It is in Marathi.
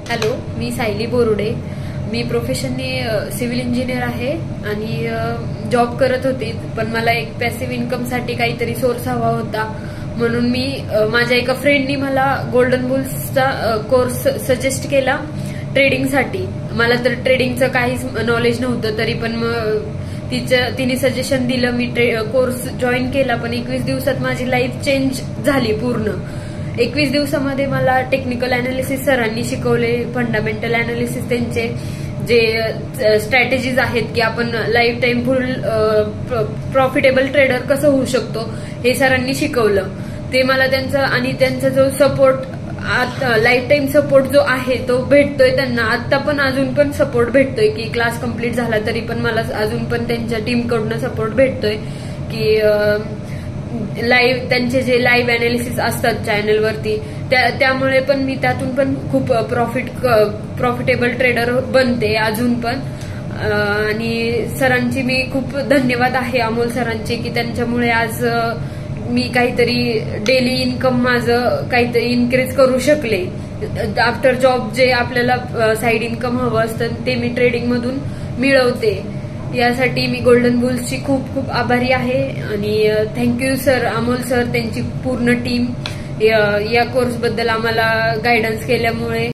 हॅलो, मी सायली बोरुडे. मी प्रोफेशननी सिव्हिल इंजिनियर आहे आणि जॉब करत होते, पण मला एक पॅसिव्ह इन्कमसाठी काहीतरी सोर्स हवा होता. म्हणून मी माझ्या एका फ्रेंडनी मला गोल्डन बुल्सचा कोर्स सजेस्ट केला ट्रेडिंगसाठी. मला तर ट्रेडिंगचं काहीच नॉलेज नव्हतं, तरी पण तिने सजेशन दिलं. मी कोर्स जॉईन केला, पण 21 दिवसात माझी लाईफ चेंज झाली पूर्ण. 21 दिवसामध्ये मला टेक्निकल अनालिसिस सरांनी शिकवले, फंडामेंटल अनालिसिस त्यांचे जे स्ट्रॅटेजीज आहेत की आपण life time full profitable trader कसं होऊ शकतो हे सरांनी शिकवलं. ते मला त्यांचा जो सपोर्ट लाईफ टाईम सपोर्ट जो आहे तो भेटतोय त्यांना. आता पण अजून पण सपोर्ट भेटतोय की क्लास कम्प्लीट झाला तरी पण मला अजून पण त्यांच्या टीमकडून सपोर्ट भेटतोय की लाईव्ह त्यांचे जे लाईव्ह अनालिसिस असतात चॅनलवरती त्यामुळे पण मी त्यातून पण खूप प्रॉफिटेबल ट्रेडर बनते अजून पण. आणि सरांची मी खूप धन्यवाद आहे, अमोल सरांचे, की त्यांच्यामुळे आज मी काहीतरी डेली इन्कम माझं काहीतरी इन्क्रीज करू शकले. आफ्टर जॉब जे आपल्याला साईड इन्कम हवं असतं ते मी ट्रेडिंग मधून मिळवते. यासाठी मी गोल्डन बुल्सची खूप खूप आभारी आहे आणि थँक्यू सर, अमोल सर, त्यांची पूर्ण टीम या कोर्सबद्दल आम्हाला गायडन्स केल्यामुळे.